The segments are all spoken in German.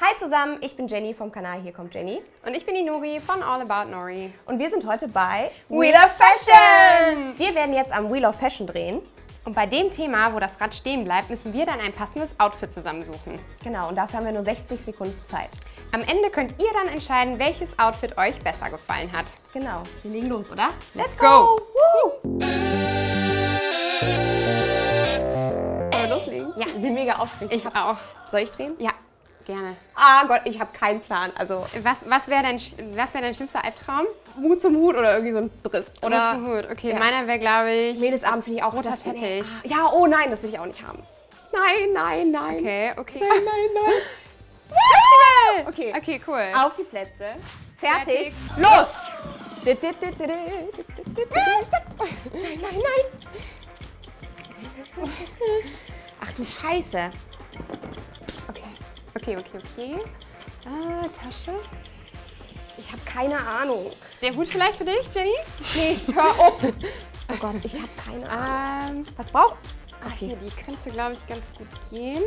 Hi zusammen, ich bin Jenny vom Kanal Hier kommt Jenny. Und ich bin die Nori von All About Nori. Und wir sind heute bei Wheel of Fashion! Wir werden jetzt am Wheel of Fashion drehen. Und bei dem Thema, wo das Rad stehen bleibt, müssen wir dann ein passendes Outfit zusammensuchen. Genau, und dafür haben wir nur 60 Sekunden Zeit. Am Ende könnt ihr dann entscheiden, welches Outfit euch besser gefallen hat. Genau, wir legen los, oder? Let's go! Loslegen? Ja, ich bin mega aufgeregt. Ich auch. Soll ich drehen? Ja, gerne. Ah Gott, ich habe keinen Plan. Also Was wäre dein schlimmster Albtraum? Mut zum Hut oder irgendwie so ein Driss. Oder zum Hut. Okay, ja. Meiner wäre, glaube ich, Mädelsabend finde ich auch roter Teppich. Ja, oh nein, das will ich auch nicht haben. Nein, nein, nein. Okay. Nein, nein. Okay. Okay, cool. Auf die Plätze. Fertig. Fertig. Los! Nein, nein. Ach du Scheiße. Okay. Tasche. Ich habe keine Ahnung. Der Hut vielleicht für dich, Jenny? Nee, hör auf. Oh Gott, ich habe keine Ahnung. Was braucht? Ach, hier, die könnte, glaube ich, ganz gut gehen.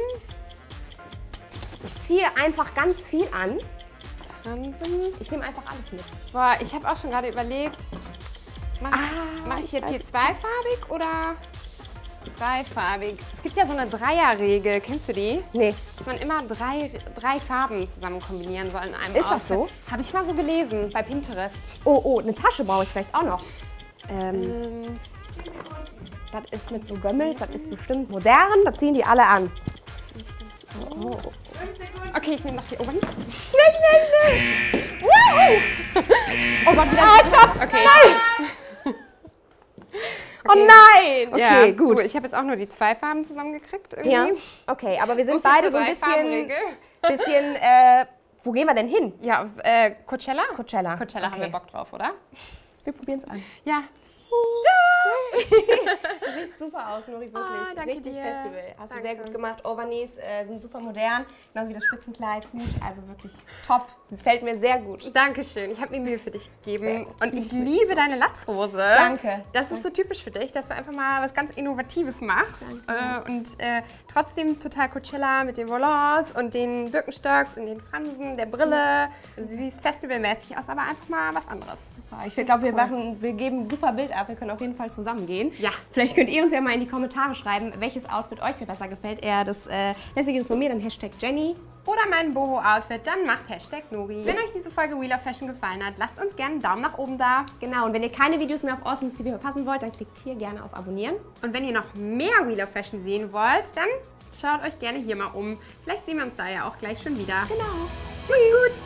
Ich ziehe einfach ganz viel an. Fransen. Ich nehme einfach alles mit. Boah, ich habe auch schon gerade überlegt, mach ich jetzt hier zweifarbig oder dreifarbig? Es gibt ja so eine Dreierregel, kennst du die? Nee. Dass man immer drei Farben zusammen kombinieren soll in einem Ist das Outfit. so? Habe ich mal so gelesen bei Pinterest. Oh, eine Tasche brauche ich vielleicht auch noch. Das ist mit so Gömmels, das ist bestimmt modern, das ziehen die alle an. Oh. Okay, ich nehme noch die oberen. Schnell! Woo! Oh Gott, wieder stopp! Okay. Nein! Oh nein! Okay, Ja, gut. Ich habe jetzt auch nur die zwei Farben zusammengekriegt irgendwie. Ja, okay, aber wir sind Wofür beide so ein drei Farbenregel? bisschen wo gehen wir denn hin? Ja, auf Coachella? Coachella. Coachella haben wir Bock drauf, oder? Wir probieren es an. Ja. Du siehst super aus, Nori, wirklich. danke Richtig dir. Festival. Hast du Danke. sehr gut gemacht. Overknees sind super modern, genauso wie das Spitzenkleid, Hut, also wirklich top. Das fällt mir sehr gut. Dankeschön, ich habe mir Mühe für dich Sehr gegeben. gut. Und ich liebe deine Latzhose. Danke. Das ist so typisch für dich, dass du einfach mal was ganz Innovatives machst. Und trotzdem total Coachella mit den Volants und den Birkenstocks und den Fransen, der Brille. Also du siehst festivalmäßig aus, aber einfach mal was anderes. Ich glaube, wir geben ein super Bild ab. Wir können auf jeden Fall zusammen gehen. Ja. Vielleicht könnt ihr uns ja mal in die Kommentare schreiben, welches Outfit euch besser gefällt. Eher das lässige von mir, dann Hashtag Jenny. Oder mein Boho-Outfit, dann macht Hashtag Nori. Wenn euch diese Folge Wheel of Fashion gefallen hat, lasst uns gerne einen Daumen nach oben da. Genau, und wenn ihr keine Videos mehr auf Awesomes TV verpassen wollt, dann klickt hier gerne auf Abonnieren. Und wenn ihr noch mehr Wheel of Fashion sehen wollt, dann schaut euch gerne hier mal um. Vielleicht sehen wir uns da ja auch gleich schon wieder. Genau. Tschüss. Gut.